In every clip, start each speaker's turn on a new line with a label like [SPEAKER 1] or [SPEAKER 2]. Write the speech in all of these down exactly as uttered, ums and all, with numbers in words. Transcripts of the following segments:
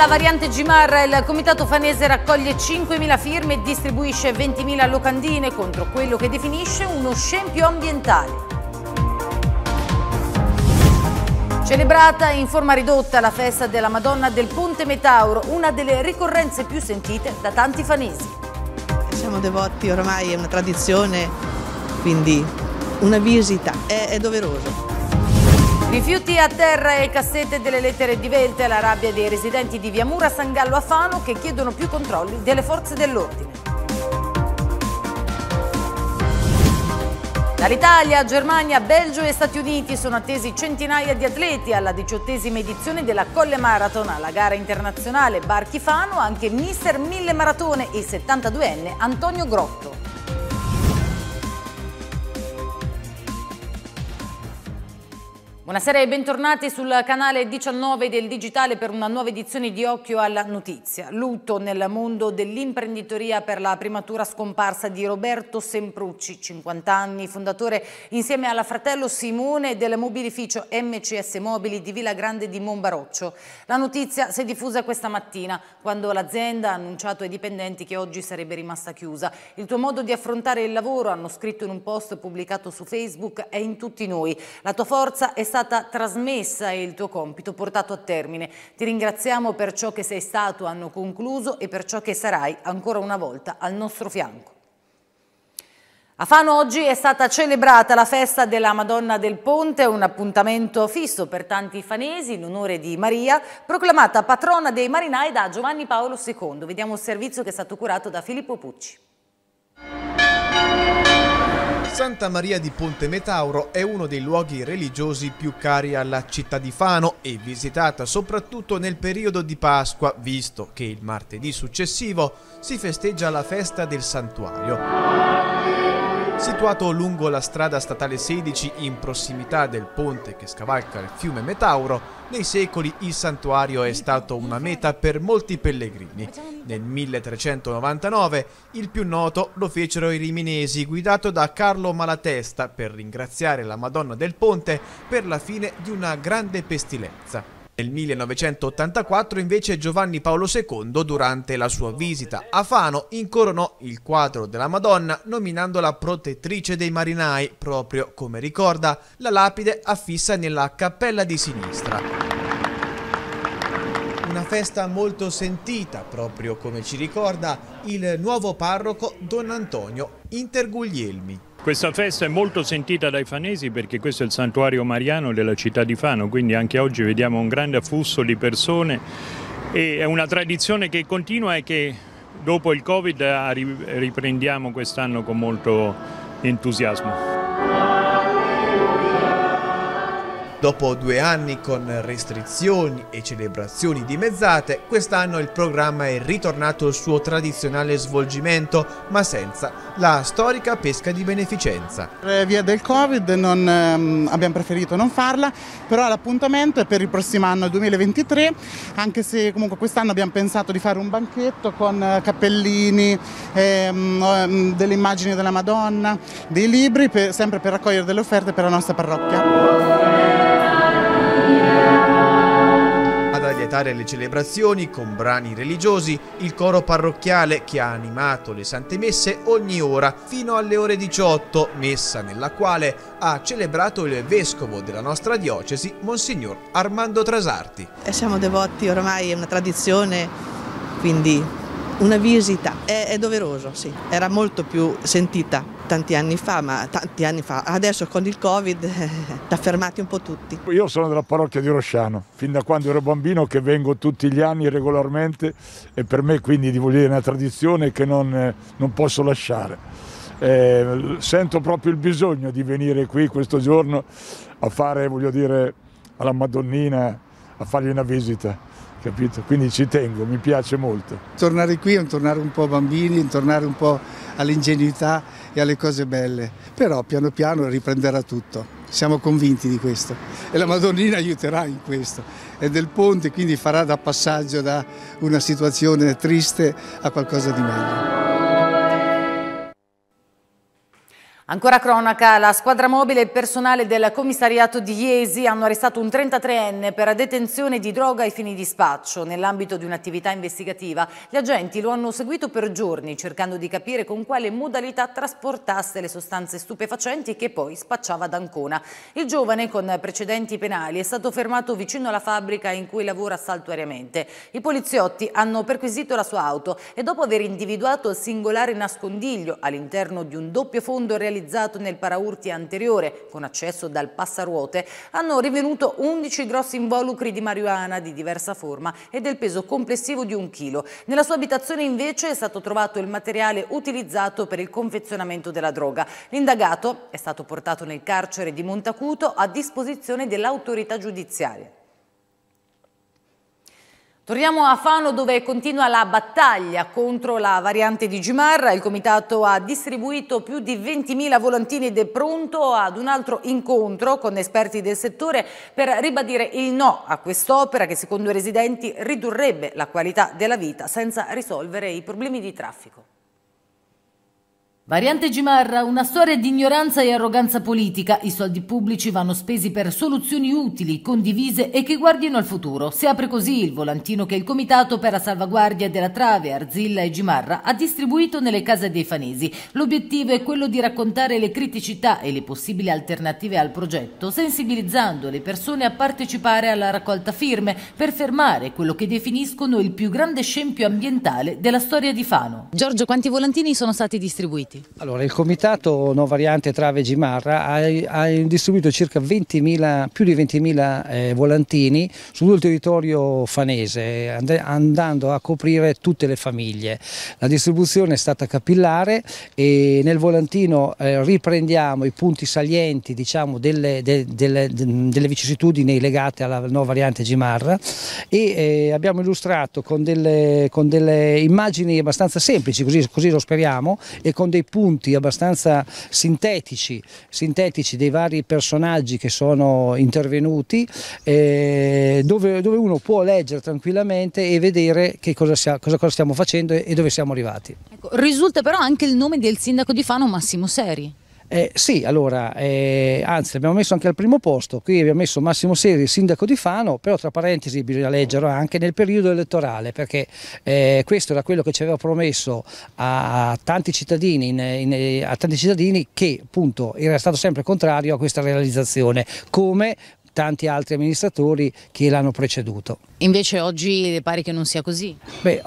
[SPEAKER 1] La variante Gimarra, il comitato fanese raccoglie cinquemila firme e distribuisce ventimila locandine contro quello che definisce uno scempio ambientale. Celebrata in forma ridotta la festa della Madonna del Ponte Metauro, una delle ricorrenze più sentite da tanti fanesi.
[SPEAKER 2] Siamo devoti, ormai è una tradizione, quindi una visita è, è doveroso.
[SPEAKER 1] Rifiuti a terra e cassette delle lettere divelte alla rabbia dei residenti di Viamura San Gallo a Fano che chiedono più controlli delle forze dell'ordine. Dall'Italia, Germania, Belgio e Stati Uniti sono attesi centinaia di atleti alla diciottesima edizione della Colle Marathon. Alla gara internazionale Barchi Fano anche mister Mille Maratone, il settantaduenne Antonio Grotto. Buonasera e bentornati sul canale diciannove del Digitale per una nuova edizione di Occhio alla Notizia. Lutto nel mondo dell'imprenditoria per la prematura scomparsa di Roberto Semprucci, cinquanta anni, fondatore insieme alla fratello Simone del mobilificio M C S Mobili di Villa Grande di Monbaroccio. La notizia si è diffusa questa mattina quando l'azienda ha annunciato ai dipendenti che oggi sarebbe rimasta chiusa. Il tuo modo di affrontare il lavoro, hanno scritto in un post pubblicato su Facebook, è in tutti noi. La tua forza è stata stata trasmessa e il tuo compito portato a termine. Ti ringraziamo per ciò che sei stato, hanno concluso, e per ciò che sarai ancora una volta al nostro fianco. A Fano oggi è stata celebrata la festa della Madonna del Ponte, un appuntamento fisso per tanti fanesi in onore di Maria, proclamata patrona dei marinai da Giovanni Paolo secondo. Vediamo il servizio che è stato curato da Filippo Pucci.
[SPEAKER 3] Santa Maria di Ponte Metauro è uno dei luoghi religiosi più cari alla città di Fano e visitata soprattutto nel periodo di Pasqua, visto che il martedì successivo si festeggia la festa del santuario. Situato lungo la strada statale sedici in prossimità del ponte che scavalca il fiume Metauro, nei secoli il santuario è stato una meta per molti pellegrini. Nel milletrecentonovantanove il più noto lo fecero i riminesi, guidato da Carlo Malatesta, per ringraziare la Madonna del Ponte per la fine di una grande pestilenza. Nel millenovecentottantaquattro invece Giovanni Paolo secondo, durante la sua visita a Fano, incoronò il quadro della Madonna nominandola protettrice dei marinai, proprio come ricorda la lapide affissa nella cappella di sinistra. Una festa molto sentita, proprio come ci ricorda il nuovo parroco Don Antonio Interguglielmi.
[SPEAKER 4] Questa festa è molto sentita dai fanesi perché questo è il santuario mariano della città di Fano, quindi anche oggi vediamo un grande afflusso di persone e è una tradizione che continua e che dopo il Covid riprendiamo quest'anno con molto entusiasmo.
[SPEAKER 3] Dopo due anni con restrizioni e celebrazioni dimezzate, quest'anno il programma è ritornato al suo tradizionale svolgimento, ma senza la storica pesca di beneficenza.
[SPEAKER 5] Via del Covid non, ehm, abbiamo preferito non farla, però l'appuntamento è per il prossimo anno, duemilaventitré, anche se comunque quest'anno abbiamo pensato di fare un banchetto con cappellini, ehm, delle immagini della Madonna, dei libri, per, sempre per raccogliere delle offerte per la nostra parrocchia.
[SPEAKER 3] Ad allietare le celebrazioni con brani religiosi, il coro parrocchiale che ha animato le Sante Messe ogni ora fino alle ore diciotto, messa nella quale ha celebrato il vescovo della nostra diocesi, Monsignor Armando Trasarti.
[SPEAKER 2] E siamo devoti, ormai è una tradizione, quindi una visita è, è doveroso, sì. Era molto più sentita tanti anni fa, ma tanti anni fa. Adesso con il Covid eh, t'ha fermati un po' tutti.
[SPEAKER 6] Io sono della parrocchia di Rosciano, fin da quando ero bambino che vengo tutti gli anni regolarmente e per me quindi di voler una tradizione che non, eh, non posso lasciare. Eh, sento proprio il bisogno di venire qui questo giorno a fare, voglio dire, alla Madonnina, a fargli una visita. Capito? Quindi ci tengo, mi piace molto.
[SPEAKER 7] Tornare qui è un tornare un po' bambini, un tornare un po' all'ingenuità e alle cose belle, però piano piano riprenderà tutto, siamo convinti di questo e la Madonnina aiuterà in questo, è del ponte, quindi farà da passaggio da una situazione triste a qualcosa di meglio.
[SPEAKER 1] Ancora cronaca, la squadra mobile e il personale del commissariato di Jesi hanno arrestato un trentatreenne per detenzione di droga ai fini di spaccio. Nell'ambito di un'attività investigativa, gli agenti lo hanno seguito per giorni, cercando di capire con quale modalità trasportasse le sostanze stupefacenti che poi spacciava ad Ancona. Il giovane, con precedenti penali, è stato fermato vicino alla fabbrica in cui lavora saltuariamente. I poliziotti hanno perquisito la sua auto e dopo aver individuato il singolare nascondiglio all'interno di un doppio fondo realizzato realizzato nel paraurti anteriore, con accesso dal passaruote, hanno rivenuto undici grossi involucri di marijuana di diversa forma e del peso complessivo di un chilo. Nella sua abitazione invece è stato trovato il materiale utilizzato per il confezionamento della droga. L'indagato è stato portato nel carcere di Montacuto a disposizione dell'autorità giudiziaria. Torniamo a Fano, dove continua la battaglia contro la variante di Gimarra. Il comitato ha distribuito più di ventimila volantini ed è pronto ad un altro incontro con esperti del settore per ribadire il no a quest'opera che secondo i residenti ridurrebbe la qualità della vita senza risolvere i problemi di traffico. Variante Gimarra, una storia di ignoranza e arroganza politica. I soldi pubblici vanno spesi per soluzioni utili, condivise e che guardino al futuro. Si apre così il volantino che il Comitato per la salvaguardia della trave, Arzilla e Gimarra ha distribuito nelle case dei fanesi. L'obiettivo è quello di raccontare le criticità e le possibili alternative al progetto, sensibilizzando le persone a partecipare alla raccolta firme per fermare quello che definiscono il più grande scempio ambientale della storia di Fano.
[SPEAKER 8] Giorgio, quanti volantini sono stati distribuiti?
[SPEAKER 9] Allora, il comitato No Variante Trave Gimarra ha, ha distribuito circa ventimila, più di ventimila eh, volantini su tutto il territorio fanese, and andando a coprire tutte le famiglie. La distribuzione è stata capillare e nel volantino eh, riprendiamo i punti salienti, diciamo, delle, de, delle, de, delle vicissitudini legate alla No Variante Gimarra e eh, abbiamo illustrato con delle, con delle immagini abbastanza semplici, così, così lo speriamo, e con dei punti abbastanza sintetici, sintetici dei vari personaggi che sono intervenuti, eh, dove, dove uno può leggere tranquillamente e vedere che cosa, sia, cosa, cosa stiamo facendo e dove siamo arrivati.
[SPEAKER 8] Ecco, risulta però anche il nome del sindaco di Fano, Massimo Seri.
[SPEAKER 9] Eh, sì, allora, eh, anzi abbiamo messo anche al primo posto, qui abbiamo messo Massimo Seri, sindaco di Fano, però tra parentesi bisogna leggerlo anche nel periodo elettorale, perché eh, questo era quello che ci aveva promesso a tanti cittadini, in, in, a tanti cittadini che appunto era stato sempre contrario a questa realizzazione, come tanti altri amministratori che l'hanno preceduto.
[SPEAKER 8] Invece oggi pare che non sia così?
[SPEAKER 9] Beh,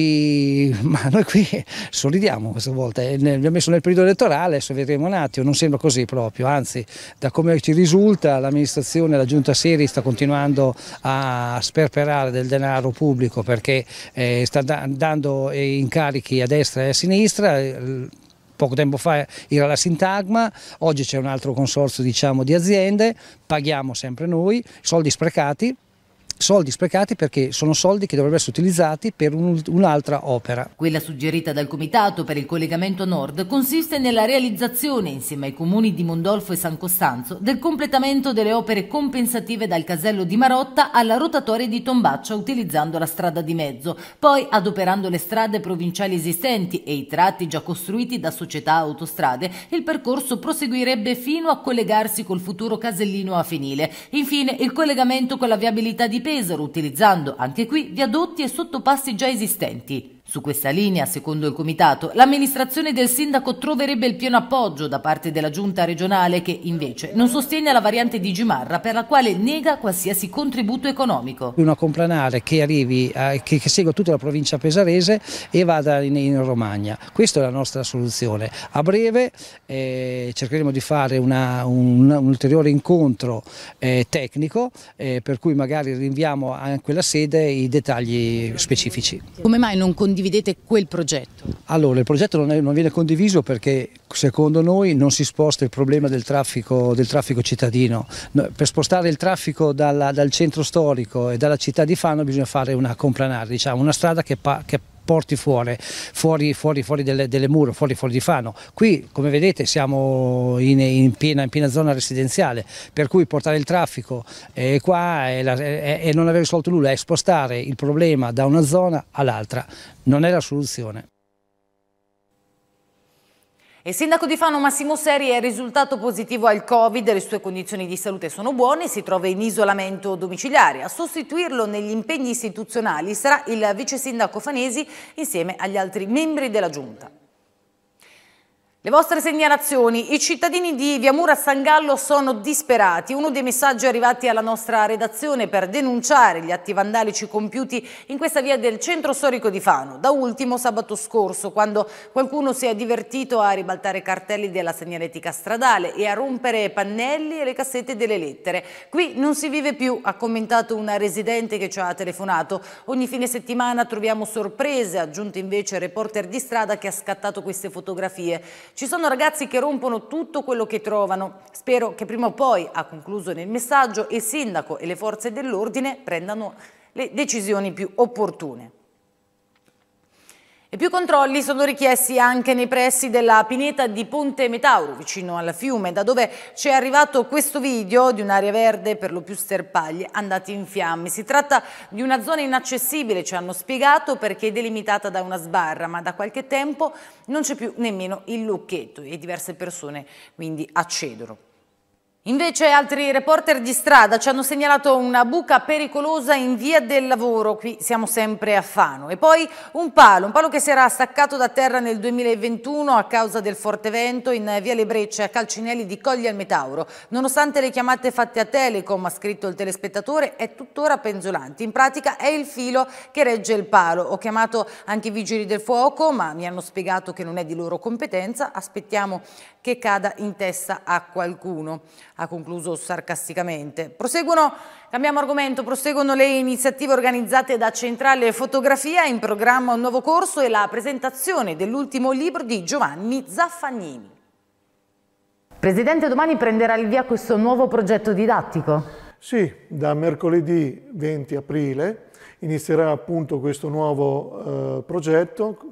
[SPEAKER 9] oggi ma noi qui sorridiamo questa volta, abbiamo messo nel periodo elettorale, adesso vedremo un attimo, non sembra così proprio, anzi da come ci risulta l'amministrazione, la giunta Seri sta continuando a sperperare del denaro pubblico perché eh, sta da dando incarichi a destra e a sinistra. Poco tempo fa era la Sintagma, oggi c'è un altro consorzio, diciamo, di aziende, paghiamo sempre noi, soldi sprecati. Soldi sprecati perché sono soldi che dovrebbero essere utilizzati per un, un'altra opera.
[SPEAKER 1] Quella suggerita dal Comitato per il collegamento nord consiste nella realizzazione, insieme ai comuni di Mondolfo e San Costanzo, del completamento delle opere compensative dal casello di Marotta alla rotatoria di Tombaccia utilizzando la strada di mezzo, poi adoperando le strade provinciali esistenti e i tratti già costruiti da società autostrade, il percorso proseguirebbe fino a collegarsi col futuro Casellino a Fenile. Infine il collegamento con la viabilità di Pesaro, utilizzando anche qui viadotti e sottopassi già esistenti. Su questa linea, secondo il Comitato, l'amministrazione del sindaco troverebbe il pieno appoggio da parte della giunta regionale che, invece, non sostiene la variante di Gimarra per la quale nega qualsiasi contributo economico.
[SPEAKER 9] Una complanare che arrivi, a, che, che segua tutta la provincia pesarese e vada in, in Romagna. Questa è la nostra soluzione. A breve eh, cercheremo di fare una, un, un ulteriore incontro eh, tecnico, eh, per cui magari rinviamo a quella sede i dettagli specifici.
[SPEAKER 8] Come mai non condividete Condividete quel progetto?
[SPEAKER 9] Allora, il progetto non, è, non viene condiviso perché secondo noi non si sposta il problema del traffico, del traffico cittadino. Per spostare il traffico dalla, dal centro storico e dalla città di Fano bisogna fare una complanare, diciamo, una strada che, pa, che porti fuori, fuori, fuori, fuori delle, delle mura, fuori, fuori di Fano. Qui, come vedete, siamo in, in, piena, in piena zona residenziale, per cui portare il traffico eh, qua e non aver risolto nulla, è spostare il problema da una zona all'altra. Non è la soluzione.
[SPEAKER 1] Il sindaco di Fano Massimo Seri è risultato positivo al Covid, le sue condizioni di salute sono buone, si trova in isolamento domiciliare. A sostituirlo negli impegni istituzionali sarà il vice sindaco Fanesi insieme agli altri membri della giunta. Le vostre segnalazioni. I cittadini di Viamura San Gallo sono disperati. Uno dei messaggi arrivati alla nostra redazione per denunciare gli atti vandalici compiuti in questa via del centro storico di Fano. Da ultimo sabato scorso, quando qualcuno si è divertito a ribaltare cartelli della segnaletica stradale e a rompere pannelli e le cassette delle lettere. Qui non si vive più, ha commentato una residente che ci ha telefonato. Ogni fine settimana troviamo sorprese, ha aggiunto invece il reporter di strada che ha scattato queste fotografie. Ci sono ragazzi che rompono tutto quello che trovano. Spero che prima o poi, ha concluso nel messaggio, il sindaco e le forze dell'ordine prendano le decisioni più opportune. E più controlli sono richiesti anche nei pressi della pineta di Ponte Metauro, vicino al fiume, da dove ci è arrivato questo video di un'area verde, per lo più sterpaglie, andati in fiamme. Si tratta di una zona inaccessibile, ci hanno spiegato, perché è delimitata da una sbarra, ma da qualche tempo non c'è più nemmeno il lucchetto e diverse persone quindi accedono. Invece altri reporter di strada ci hanno segnalato una buca pericolosa in via del lavoro, qui siamo sempre a Fano, e poi un palo, un palo che si era staccato da terra nel duemilaventuno a causa del forte vento in via Le Brecce a Calcinelli di Colli al Metauro. Nonostante le chiamate fatte a Telecom, ha scritto il telespettatore, è tuttora penzolante. In pratica è il filo che regge il palo. Ho chiamato anche i vigili del fuoco, ma mi hanno spiegato che non è di loro competenza. Aspettiamo che cada in testa a qualcuno, ha concluso sarcasticamente. Proseguono, cambiamo argomento, proseguono le iniziative organizzate da Centrale Fotografia, in programma un nuovo corso e la presentazione dell'ultimo libro di Giovanni Zaffagnini. Presidente, domani prenderà il via questo nuovo progetto didattico?
[SPEAKER 10] Sì, da mercoledì venti aprile inizierà appunto questo nuovo eh, progetto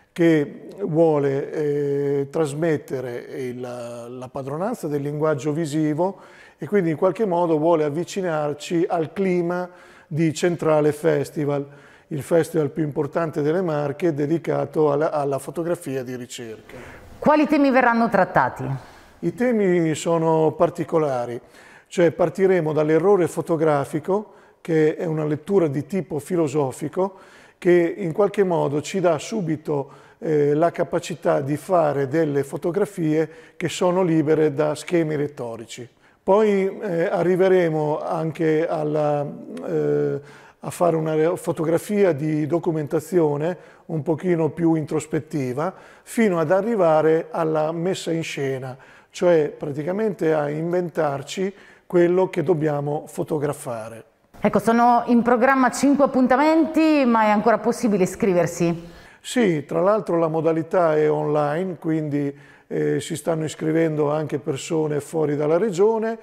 [SPEAKER 10] che vuole eh, trasmettere il, la padronanza del linguaggio visivo e quindi in qualche modo vuole avvicinarci al clima di Centrale Festival, il festival più importante delle Marche dedicato alla, alla fotografia di ricerca.
[SPEAKER 1] Quali temi verranno trattati?
[SPEAKER 10] I temi sono particolari, cioè partiremo dall'errore fotografico, che è una lettura di tipo filosofico, che in qualche modo ci dà subito eh, la capacità di fare delle fotografie che sono libere da schemi retorici. Poi eh, arriveremo anche alla, eh, a fare una fotografia di documentazione un pochino più introspettiva, fino ad arrivare alla messa in scena, cioè praticamente a inventarci quello che dobbiamo fotografare.
[SPEAKER 1] Ecco, sono in programma cinque appuntamenti, ma è ancora possibile iscriversi?
[SPEAKER 10] Sì, tra l'altro la modalità è online, quindi eh, si stanno iscrivendo anche persone fuori dalla regione.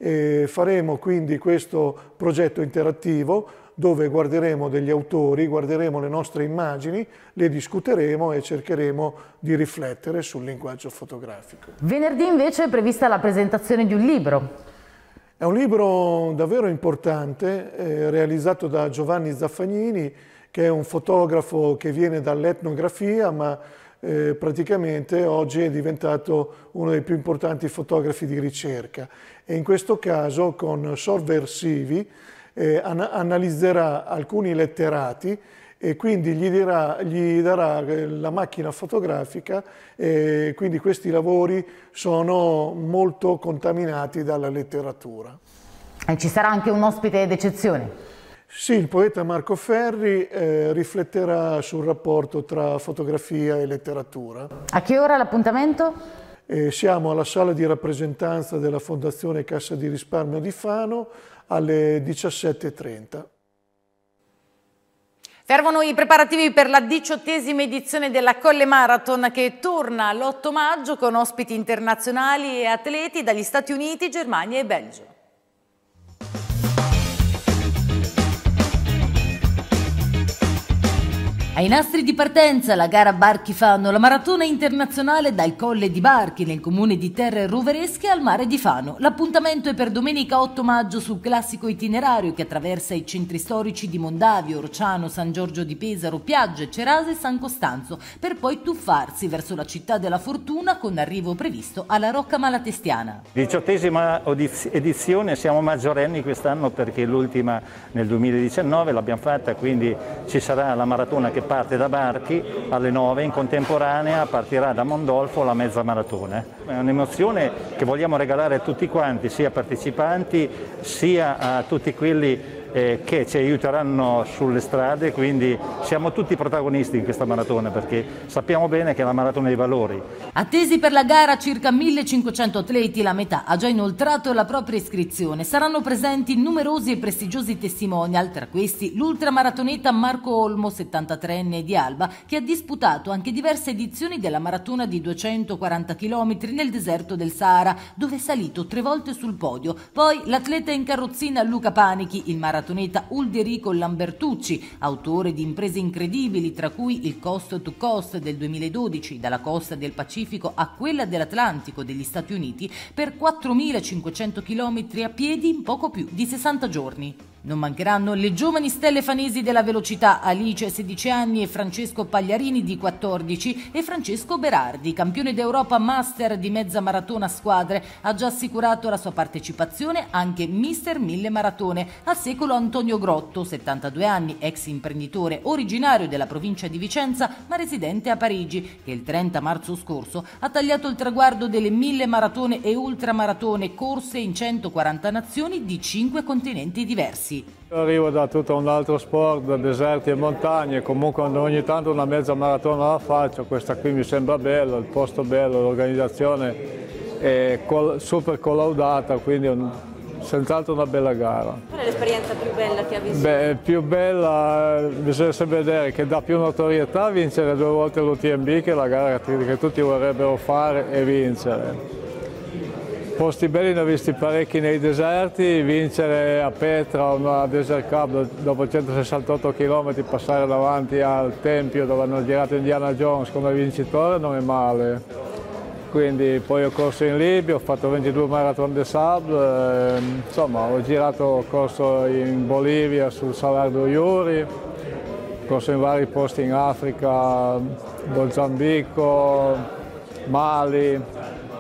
[SPEAKER 10] E faremo quindi questo progetto interattivo dove guarderemo degli autori, guarderemo le nostre immagini, le discuteremo e cercheremo di riflettere sul linguaggio fotografico.
[SPEAKER 1] Venerdì invece è prevista la presentazione di un libro.
[SPEAKER 10] È un libro davvero importante, eh, realizzato da Giovanni Zaffagnini, che è un fotografo che viene dall'etnografia, ma eh, praticamente oggi è diventato uno dei più importanti fotografi di ricerca. E in questo caso con Sovversivi eh, an analizzerà alcuni letterati e quindi gli, dirà, gli darà la macchina fotografica, e quindi questi lavori sono molto contaminati dalla letteratura.
[SPEAKER 1] E ci sarà anche un ospite d'eccezione?
[SPEAKER 10] Sì, il poeta Marco Ferri eh, rifletterà sul rapporto tra fotografia e letteratura.
[SPEAKER 1] A che ora l'appuntamento?
[SPEAKER 10] Eh, siamo alla sala di rappresentanza della Fondazione Cassa di Risparmio di Fano alle diciassette e trenta.
[SPEAKER 1] Fervono i preparativi per la diciottesima edizione della Colle Marathon, che torna l'otto maggio con ospiti internazionali e atleti dagli Stati Uniti, Germania e Belgio. Ai nastri di partenza la gara Barchi Fano, la maratona internazionale dal Colle di Barchi nel comune di Terre Roveresche al mare di Fano. L'appuntamento è per domenica otto maggio sul classico itinerario che attraversa i centri storici di Mondavio, Orciano, San Giorgio di Pesaro, Piagge, Cerase e San Costanzo, per poi tuffarsi verso la città della Fortuna con arrivo previsto alla Rocca Malatestiana.
[SPEAKER 11] Diciottesima edizione, siamo maggiorenni quest'anno perché l'ultima nel duemiladiciannove l'abbiamo fatta, quindi ci sarà la maratona che parte da Barchi alle nove, in contemporanea partirà da Mondolfo la mezza maratona. È un'emozione che vogliamo regalare a tutti quanti, sia partecipanti sia a tutti quelli eh, che ci aiuteranno sulle strade, quindi siamo tutti protagonisti in questa maratona perché sappiamo bene che è la maratona dei valori.
[SPEAKER 1] Attesi per la gara circa millecinquecento atleti, la metà ha già inoltrato la propria iscrizione. Saranno presenti numerosi e prestigiosi testimonial, tra questi l'ultramaratoneta Marco Olmo, settantatreenne di Alba, che ha disputato anche diverse edizioni della maratona di duecentoquaranta chilometri nel deserto del Sahara, dove è salito tre volte sul podio. Poi l'atleta in carrozzina Luca Panichi, il maratoneta Ulderico Lambertucci, autore di imprese incredibili, tra cui il Coast to Coast del duemiladodici, dalla costa del Pacifico a quella dell'Atlantico degli Stati Uniti, per quattromilacinquecento chilometri a piedi in poco più di sessanta giorni. Non mancheranno le giovani stelle fanesi della velocità, Alice, sedici anni, e Francesco Pagliarini, di quattordici, e Francesco Berardi, campione d'Europa master di mezza maratona a squadre. Ha già assicurato la sua partecipazione anche mister Mille Maratone, a secolo Antonio Grotto, settantadue anni, ex imprenditore originario della provincia di Vicenza ma residente a Parigi, che il trenta marzo scorso ha tagliato il traguardo delle mille maratone e ultramaratone corse in centoquaranta nazioni di cinque continenti diversi.
[SPEAKER 12] Arrivo da tutto un altro sport, da deserti e montagne, comunque ogni tanto una mezza maratona la faccio, questa qui mi sembra bella, il posto bello, l'organizzazione è col super collaudata, quindi un, senz'altro una bella gara.
[SPEAKER 13] Qual è l'esperienza più bella che ha vissuto?
[SPEAKER 12] Beh, più bella, bisogna sempre vedere che dà più notorietà vincere due volte l'U T M B, che è la gara che tutti vorrebbero fare e vincere. Posti belli ne ho visti parecchi nei deserti, vincere a Petra una Desert Cup dopo centosessantotto chilometri, passare davanti al Tempio dove hanno girato Indiana Jones come vincitore non è male. Quindi poi ho corso in Libia, ho fatto ventidue Marathon des Sables, eh, insomma ho girato, ho corso in Bolivia sul Salar do Uyuni, ho corso in vari posti in Africa, Mozambico, Mali,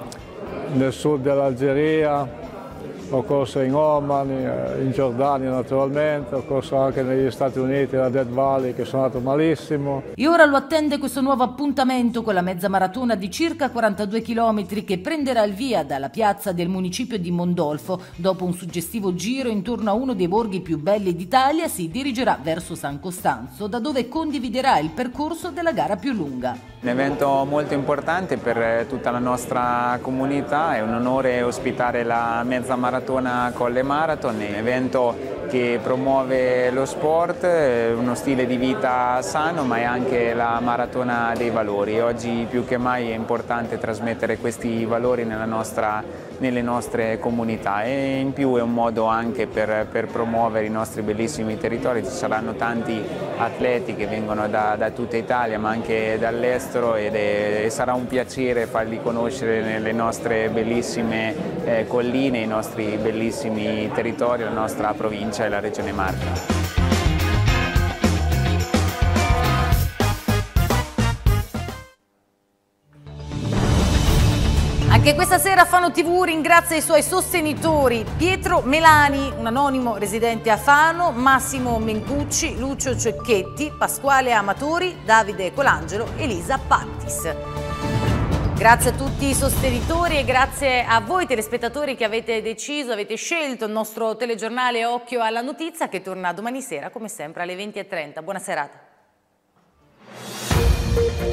[SPEAKER 12] nel sud dell'Algeria, ho corso in Oman, in Giordania naturalmente, ho corso anche negli Stati Uniti, la Death Valley, che sono andato malissimo.
[SPEAKER 1] E ora lo attende questo nuovo appuntamento con la mezza maratona di circa quarantadue chilometri che prenderà il via dalla piazza del municipio di Mondolfo. Dopo un suggestivo giro intorno a uno dei borghi più belli d'Italia si dirigerà verso San Costanzo, da dove condividerà il percorso della gara più lunga.
[SPEAKER 14] Un evento molto importante per tutta la nostra comunità, è un onore ospitare la mezza maratona Colle Marathon, è un evento che promuove lo sport, uno stile di vita sano, ma è anche la maratona dei valori. Oggi più che mai è importante trasmettere questi valori nella nostra, nelle nostre comunità, e in più è un modo anche per, per promuovere i nostri bellissimi territori. Ci saranno tanti atleti che vengono da, da tutta Italia ma anche dall'estero, ed è, e sarà un piacere farli conoscere nelle nostre bellissime eh, colline, i nostri bellissimi territori, la nostra provincia e la regione Marche.
[SPEAKER 1] Anche questa sera Fano tivù ringrazia i suoi sostenitori: Pietro Melani, un anonimo residente a Fano, Massimo Mencucci, Lucio Cecchetti, Pasquale Amatori, Davide Colangelo, Elisa Pattis. Grazie a tutti i sostenitori e grazie a voi telespettatori che avete deciso, avete scelto il nostro telegiornale Occhio alla Notizia, che torna domani sera come sempre alle venti e trenta. Buona serata.